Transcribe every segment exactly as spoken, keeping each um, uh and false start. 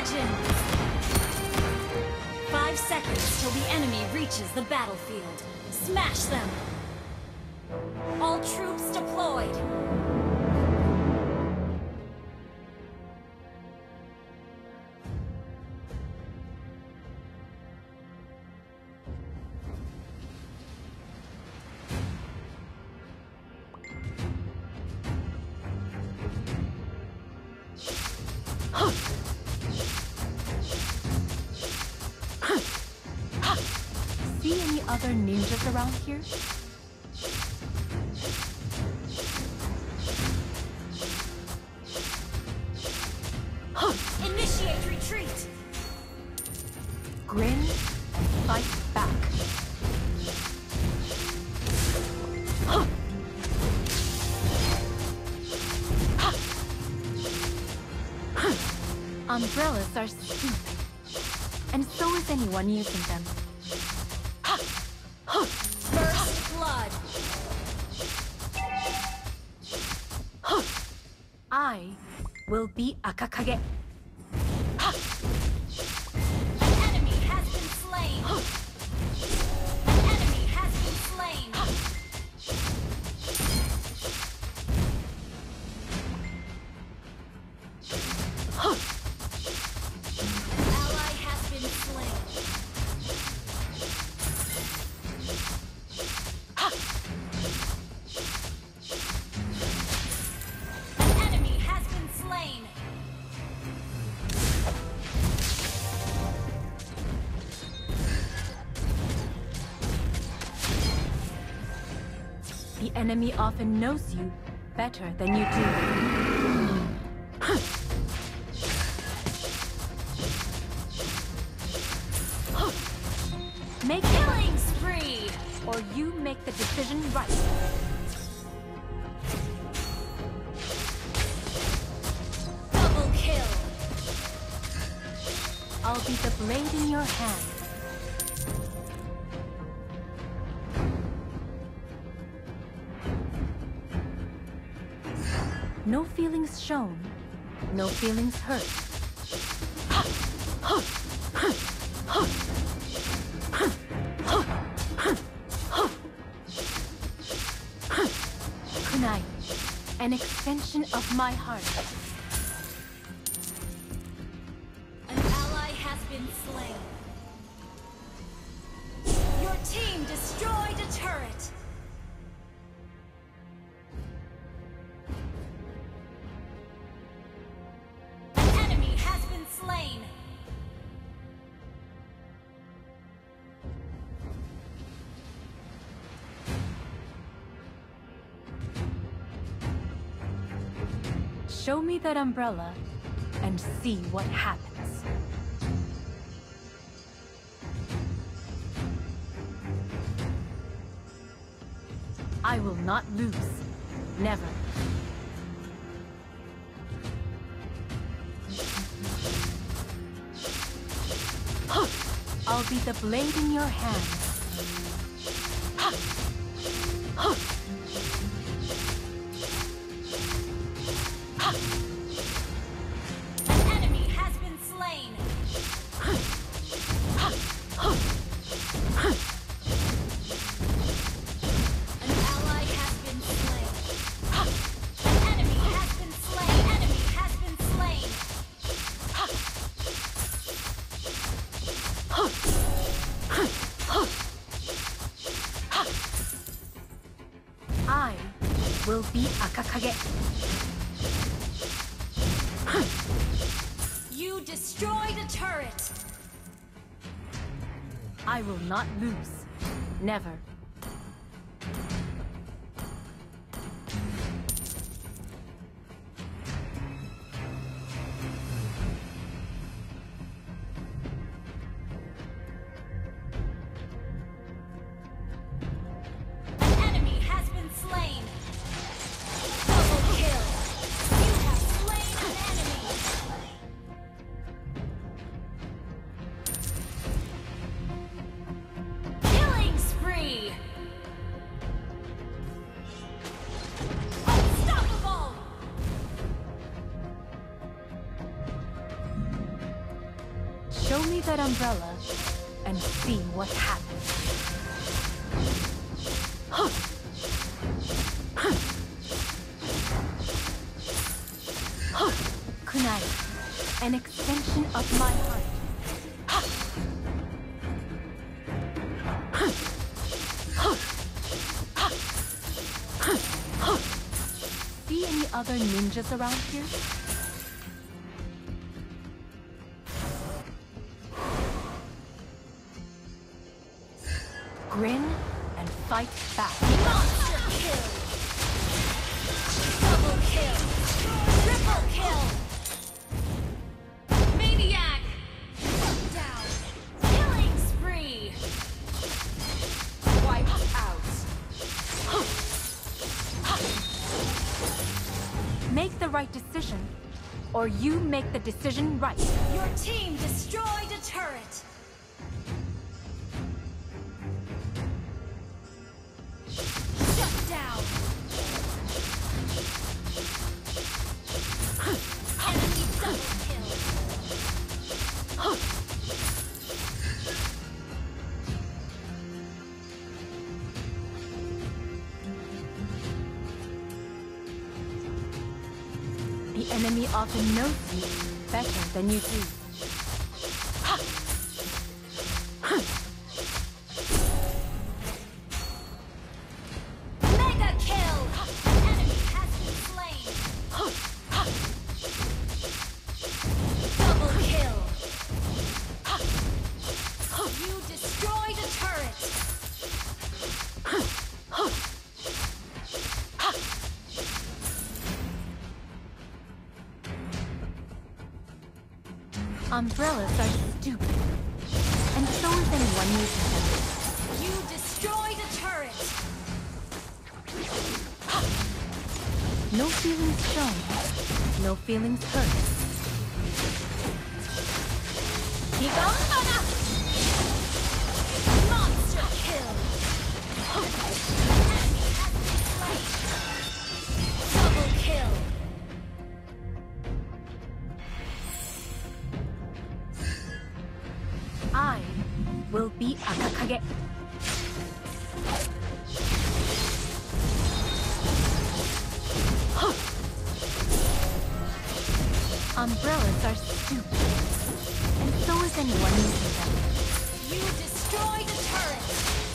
Legends! Five seconds till the enemy reaches the battlefield. Smash them! All troops deployed! See any other ninjas around here? Initiate retreat! Grin and fight back. Umbrellas are stupid, and so is anyone using them. First blood! I will be Akakage. An enemy has been slain! An enemy has been slain! An ally has been slain! An enemy has been slain! The enemy often knows you better than you do. Make Killing spree! or you make the decision right. Double kill! I'll be the blade in your hand. No feelings shown, no feelings hurt. Kunai, an extension of my heart. An ally has been slain. Your team destroyed a turret. An enemy has been slain. Show me that umbrella and see what happens. I will not lose. Never. I'll be the blade in your hand. An enemy has been slain. An ally has been slain. An enemy has been slain. Enemy has been slain. I will be Akakage. You destroyed a turret. I will not lose. Never. An enemy has been slain. Double kill. You have slain an enemy. Killing spree. Show me that umbrella and see what happens. Kunai, an extension of my heart. See any other ninjas around here? Grin and fight back. Monster kill! Double kill! Triple kill! Maniac! Down! Killing spree! Wiped out! Make the right decision, or you make the decision right. Your team destroyed a turret! Shut down! Enemy double kill! The enemy often knows you better than you do. Mega kill! An enemy has been slain! Double kill! You destroyed a turret! Umbrellas are stupid, and so is anyone using them. You destroyed a turret! No feelings shown, no feelings hurt. Higambana! Monster kill! Enemy has been slain! Double kill! I will be Akakage. Umbrellas are stupid, and so is anyone using them. You destroyed a turret!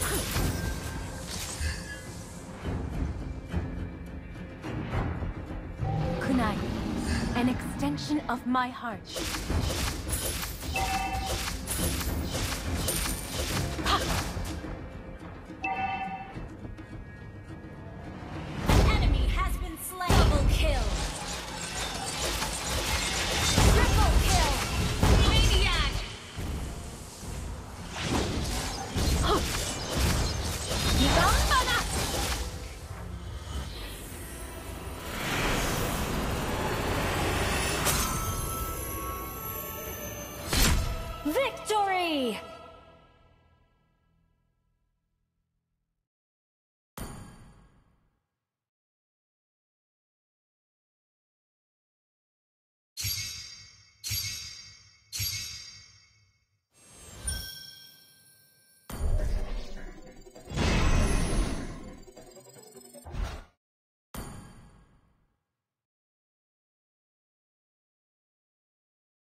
Kunai, an extension of my heart. An enemy has been slain! Double kill! Triple kill! Maniac! Higambana! Victory!